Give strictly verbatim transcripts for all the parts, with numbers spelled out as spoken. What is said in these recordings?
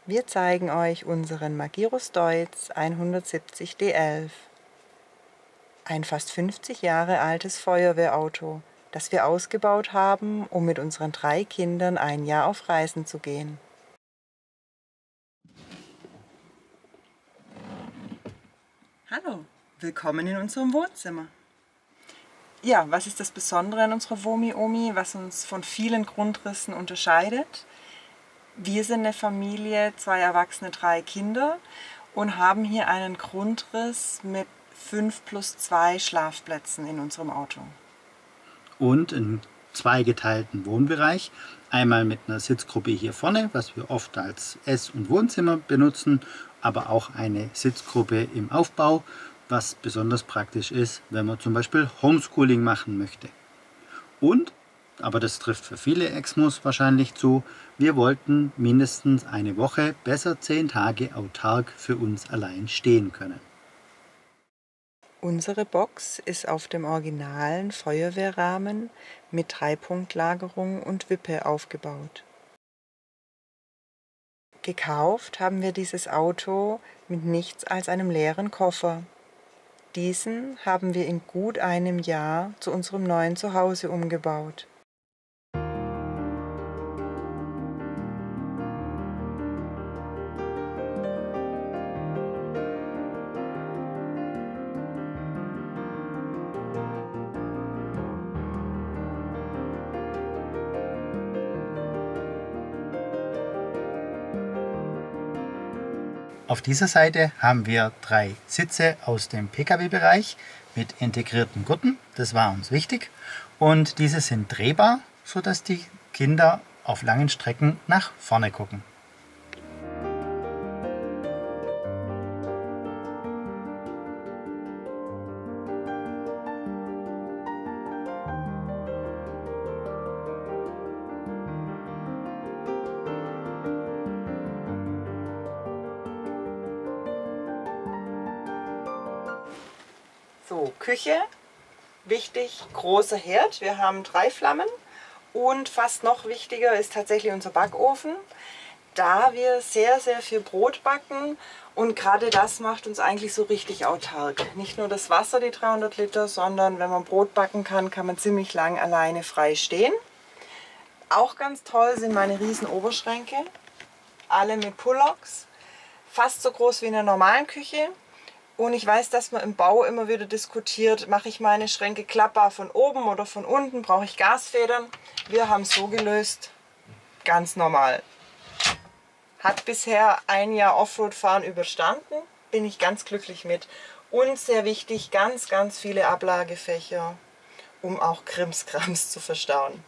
Wir zeigen euch unseren Magirus Deutz hundertsiebzig D elf. Ein fast fünfzig Jahre altes Feuerwehrauto, das wir ausgebaut haben, um mit unseren drei Kindern ein Jahr auf Reisen zu gehen. Hallo, willkommen in unserem Wohnzimmer. Ja, was ist das Besondere an unserer Womi-Omi, was uns von vielen Grundrissen unterscheidet? Wir sind eine Familie, zwei Erwachsene, drei Kinder und haben hier einen Grundriss mit fünf plus zwei Schlafplätzen in unserem Auto. Und einen zweigeteilten Wohnbereich, einmal mit einer Sitzgruppe hier vorne, was wir oft als Ess- und Wohnzimmer benutzen, aber auch eine Sitzgruppe im Aufbau, was besonders praktisch ist, wenn man zum Beispiel Homeschooling machen möchte. Und, aber das trifft für viele Exmos wahrscheinlich zu, wir wollten mindestens eine Woche, besser zehn Tage autark für uns allein stehen können. Unsere Box ist auf dem originalen Feuerwehrrahmen mit Dreipunktlagerung und Wippe aufgebaut. Gekauft haben wir dieses Auto mit nichts als einem leeren Koffer. Diesen haben wir in gut einem Jahr zu unserem neuen Zuhause umgebaut. Auf dieser Seite haben wir drei Sitze aus dem Pkw-Bereich mit integrierten Gurten, das war uns wichtig. Und diese sind drehbar, sodass die Kinder auf langen Strecken nach vorne gucken. So, Küche, wichtig, großer Herd. Wir haben drei Flammen und fast noch wichtiger ist tatsächlich unser Backofen, da wir sehr, sehr viel Brot backen und gerade das macht uns eigentlich so richtig autark. Nicht nur das Wasser, die dreihundert Liter, sondern wenn man Brot backen kann, kann man ziemlich lang alleine frei stehen. Auch ganz toll sind meine riesen Oberschränke, alle mit Pullocks, fast so groß wie in einer normalen Küche. Und ich weiß, dass man im Bau immer wieder diskutiert, mache ich meine Schränke klappbar von oben oder von unten, brauche ich Gasfedern. Wir haben es so gelöst, ganz normal. Hat bisher ein Jahr Offroad-Fahren überstanden, bin ich ganz glücklich mit. Und sehr wichtig, ganz, ganz viele Ablagefächer, um auch Krimskrams zu verstauen.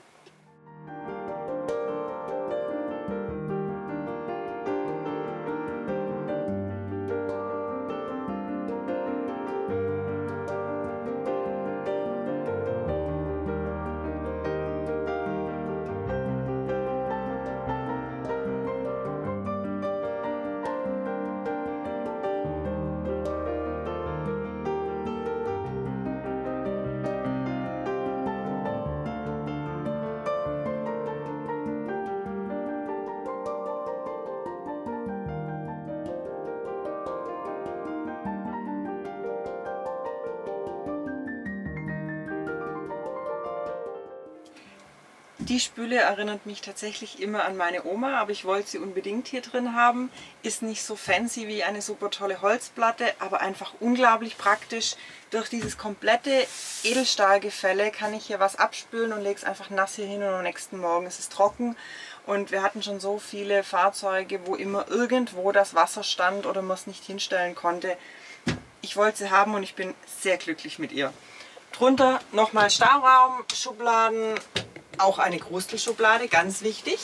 Die Spüle erinnert mich tatsächlich immer an meine Oma, aber ich wollte sie unbedingt hier drin haben. Ist nicht so fancy wie eine super tolle Holzplatte, aber einfach unglaublich praktisch. Durch dieses komplette Edelstahlgefälle kann ich hier was abspülen und lege es einfach nass hier hin und am nächsten Morgen ist es trocken. Und wir hatten schon so viele Fahrzeuge, wo immer irgendwo das Wasser stand oder man es nicht hinstellen konnte. Ich wollte sie haben und ich bin sehr glücklich mit ihr. Drunter nochmal Stauraum, Schubladen. Auch eine Krustelschublade, ganz wichtig.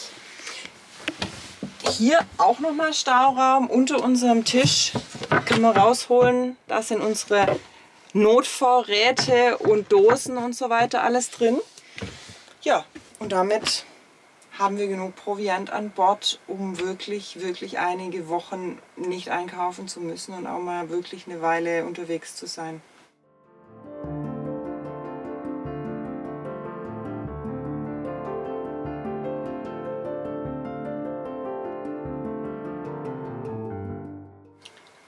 Hier auch nochmal Stauraum unter unserem Tisch. Können wir rausholen. Da sind unsere Notvorräte und Dosen und so weiter alles drin. Ja, und damit haben wir genug Proviant an Bord, um wirklich, wirklich einige Wochen nicht einkaufen zu müssen und auch mal wirklich eine Weile unterwegs zu sein.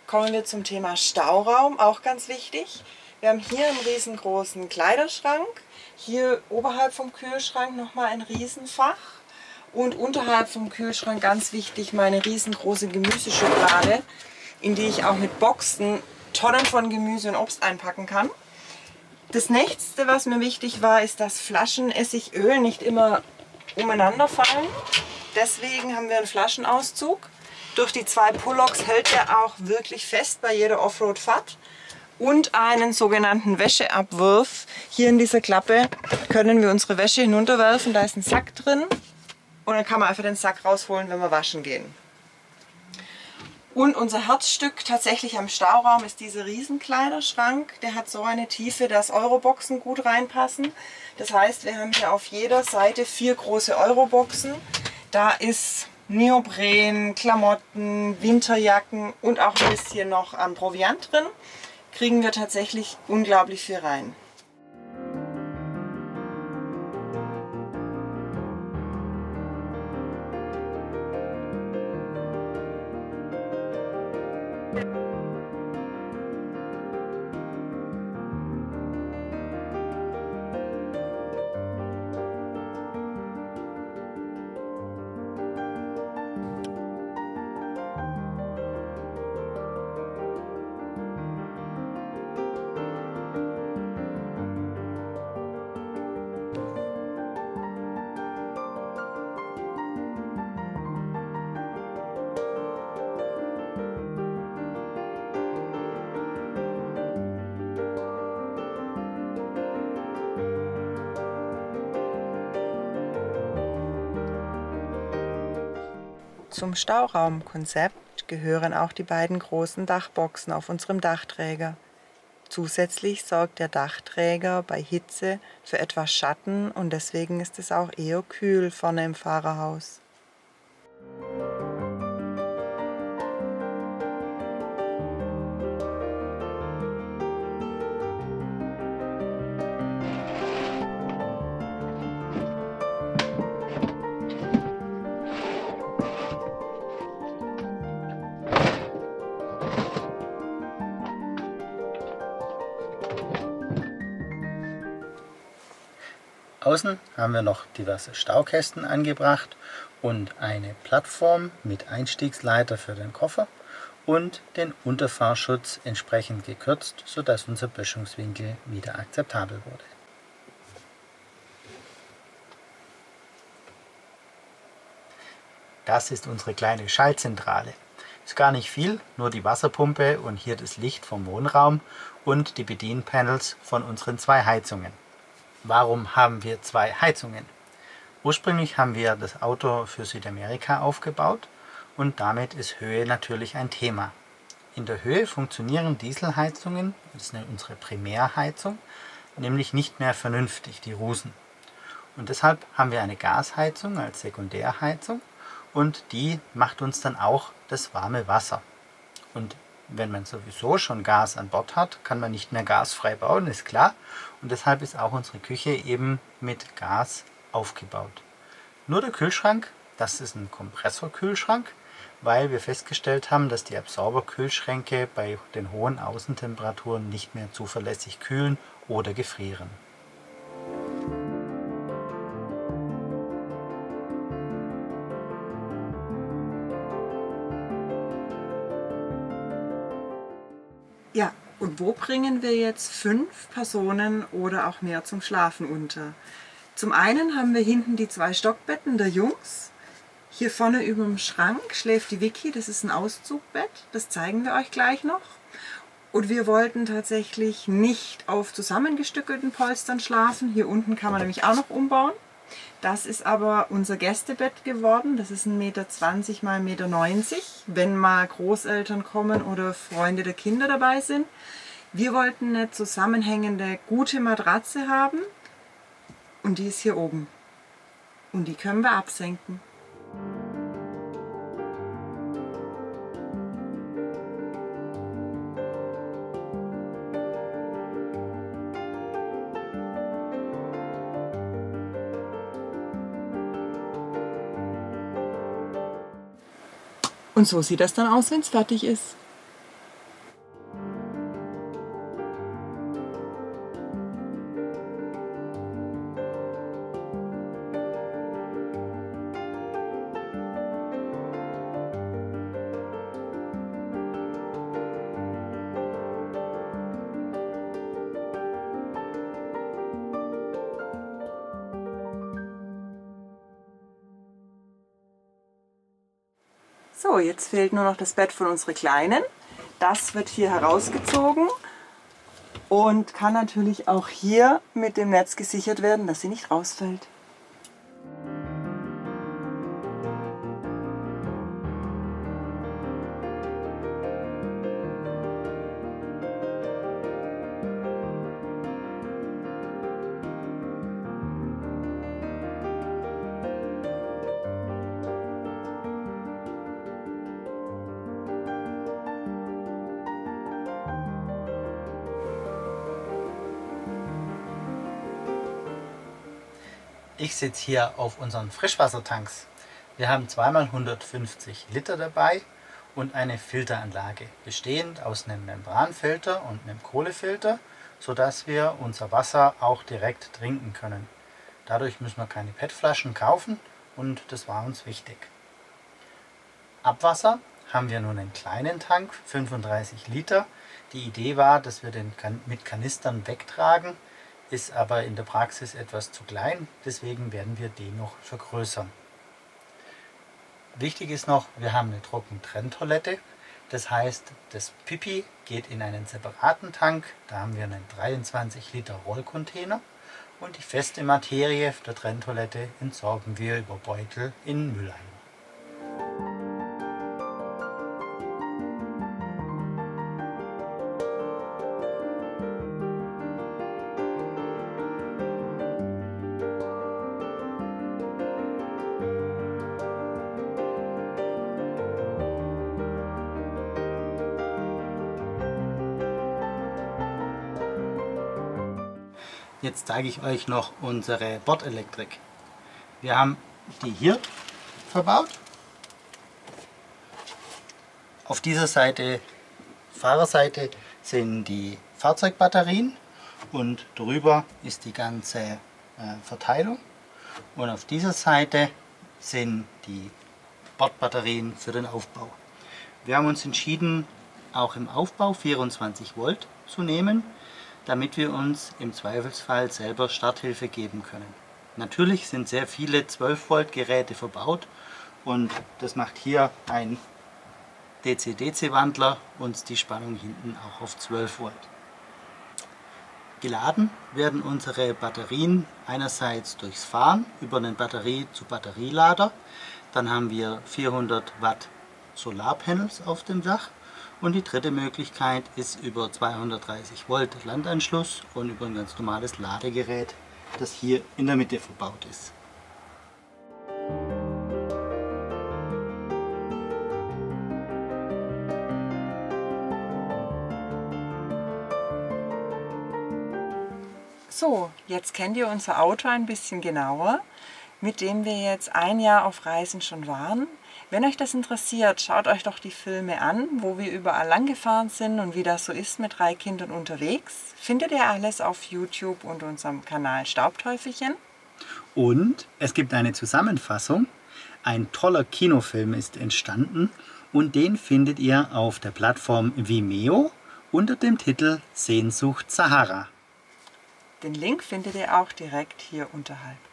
kommen wir zum Thema Stauraum, auch ganz wichtig. Wir haben hier einen riesengroßen Kleiderschrank, hier oberhalb vom Kühlschrank nochmal ein Riesenfach und unterhalb vom Kühlschrank ganz wichtig meine riesengroße Gemüseschublade, in die ich auch mit Boxen Tonnen von Gemüse und Obst einpacken kann. Das nächste, was mir wichtig war, ist, dass Flaschen Essigöl nicht immer umeinander fallen. Deswegen haben wir einen Flaschenauszug. Durch die zwei Pullocks hält er auch wirklich fest bei jeder Offroad-Fahrt. Und einen sogenannten Wäscheabwurf. Hier in dieser Klappe können wir unsere Wäsche hinunterwerfen. Da ist ein Sack drin. Und dann kann man einfach den Sack rausholen, wenn wir waschen gehen. Und unser Herzstück tatsächlich am Stauraum ist dieser Riesenkleiderschrank. Der hat so eine Tiefe, dass Euroboxen gut reinpassen. Das heißt, wir haben hier auf jeder Seite vier große Euroboxen. Da ist Neopren, Klamotten, Winterjacken und auch ein bisschen noch an Proviant drin. Kriegen wir tatsächlich unglaublich viel rein. Zum Stauraumkonzept gehören auch die beiden großen Dachboxen auf unserem Dachträger. Zusätzlich sorgt der Dachträger bei Hitze für etwas Schatten und deswegen ist es auch eher kühl vorne im Fahrerhaus. Außen haben wir noch diverse Staukästen angebracht und eine Plattform mit Einstiegsleiter für den Koffer und den Unterfahrschutz entsprechend gekürzt, sodass unser Böschungswinkel wieder akzeptabel wurde. Das ist unsere kleine Schaltzentrale. Ist gar nicht viel, nur die Wasserpumpe und hier das Licht vom Wohnraum und die Bedienpanels von unseren zwei Heizungen. Warum haben wir zwei Heizungen? Ursprünglich haben wir das Auto für Südamerika aufgebaut und damit ist Höhe natürlich ein Thema. In der Höhe funktionieren Dieselheizungen, das ist unsere Primärheizung, nämlich nicht mehr vernünftig, die rusen. Und deshalb haben wir eine Gasheizung als Sekundärheizung und die macht uns dann auch das warme Wasser. Und wenn man sowieso schon Gas an Bord hat, kann man nicht mehr gasfrei bauen, ist klar. Und deshalb ist auch unsere Küche eben mit Gas aufgebaut. Nur der Kühlschrank, das ist ein Kompressorkühlschrank, weil wir festgestellt haben, dass die Absorberkühlschränke bei den hohen Außentemperaturen nicht mehr zuverlässig kühlen oder gefrieren. Ja, und wo bringen wir jetzt fünf Personen oder auch mehr zum Schlafen unter? Zum einen haben wir hinten die zwei Stockbetten der Jungs. Hier vorne über dem Schrank schläft die Vicky, das ist ein Auszugbett, das zeigen wir euch gleich noch. Und wir wollten tatsächlich nicht auf zusammengestückelten Polstern schlafen. Hier unten kann man nämlich auch noch umbauen. Das ist aber unser Gästebett geworden. Das ist ein Meter zwanzig mal ein Meter neunzig, wenn mal Großeltern kommen oder Freunde der Kinder dabei sind. Wir wollten eine zusammenhängende, gute Matratze haben und die ist hier oben. Und die können wir absenken. Und so sieht das dann aus, wenn es fertig ist. So, jetzt fehlt nur noch das Bett von unserer Kleinen. Das wird hier herausgezogen und kann natürlich auch hier mit dem Netz gesichert werden, dass sie nicht rausfällt. Ich sitze hier auf unseren Frischwassertanks. Wir haben zweimal hundertfünfzig Liter dabei und eine Filteranlage, bestehend aus einem Membranfilter und einem Kohlefilter, sodass wir unser Wasser auch direkt trinken können. Dadurch müssen wir keine P E T-Flaschen kaufen und das war uns wichtig. Abwasser haben wir nun einen kleinen Tank, fünfunddreißig Liter. Die Idee war, dass wir den mit Kanistern wegtragen, ist aber in der Praxis etwas zu klein, deswegen werden wir den noch vergrößern. Wichtig ist noch, wir haben eine Trockentrenntoilette, das heißt, das Pipi geht in einen separaten Tank, da haben wir einen dreiundzwanzig Liter Rollcontainer und die feste Materie der Trenntoilette entsorgen wir über Beutel in Mülleimer. Jetzt zeige ich euch noch unsere Bordelektrik. Wir haben die hier verbaut. Auf dieser Seite, Fahrerseite, sind die Fahrzeugbatterien und drüber ist die ganze äh, Verteilung. Und auf dieser Seite sind die Bordbatterien für den Aufbau. Wir haben uns entschieden, auch im Aufbau vierundzwanzig Volt zu nehmen, damit wir uns im Zweifelsfall selber Starthilfe geben können. Natürlich sind sehr viele zwölf Volt Geräte verbaut und das macht hier ein D C D C Wandler uns die Spannung hinten auch auf zwölf Volt. Geladen werden unsere Batterien einerseits durchs Fahren über einen Batterie-zu-Batterielader, dann haben wir vierhundert Watt Solarpanels auf dem Dach. Und die dritte Möglichkeit ist über zweihundertdreißig Volt Landanschluss und über ein ganz normales Ladegerät, das hier in der Mitte verbaut ist. So, jetzt kennt ihr unser Auto ein bisschen genauer, mit dem wir jetzt ein Jahr auf Reisen schon waren. Wenn euch das interessiert, schaut euch doch die Filme an, wo wir überall lang gefahren sind und wie das so ist mit drei Kindern unterwegs. Findet ihr alles auf YouTube und unserem Kanal Staubteufelchen. Und es gibt eine Zusammenfassung. Ein toller Kinofilm ist entstanden und den findet ihr auf der Plattform Vimeo unter dem Titel Sehnsucht Sahara. Den Link findet ihr auch direkt hier unterhalb.